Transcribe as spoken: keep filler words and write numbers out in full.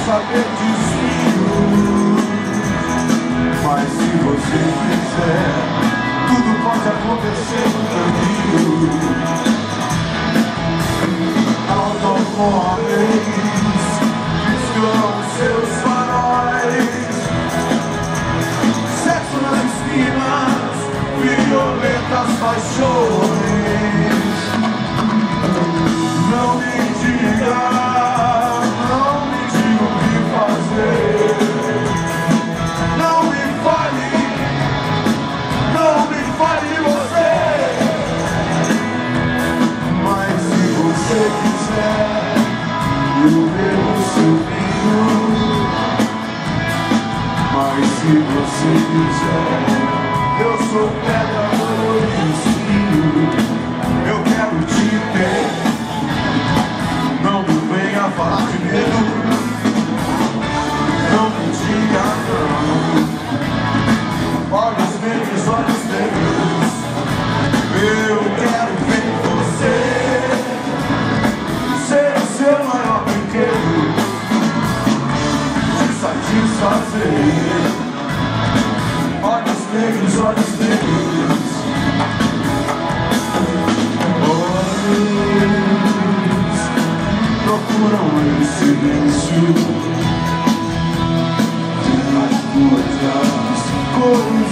saber disso, mas se você quiser, tudo pode acontecer no caminho. Automóveis piscam seus faróis, sexo nas esquinas, violentas paixões. Não me diga, não me diga o que fazer. Não me fale, não me fale você. Mas se você quiser, eu bebo seu vinho. Mas se você quiser, eu sou pedra, ouro e espinho. Eu quero te ter. Não me venha falar de medo. Não me diga não. Olhos negros, olhos negros. Eu quero ver você ser o seu maior brinquedo, te satisfazer. Olhos negros, olhos negros. Olhos procuram em silêncio as coisas.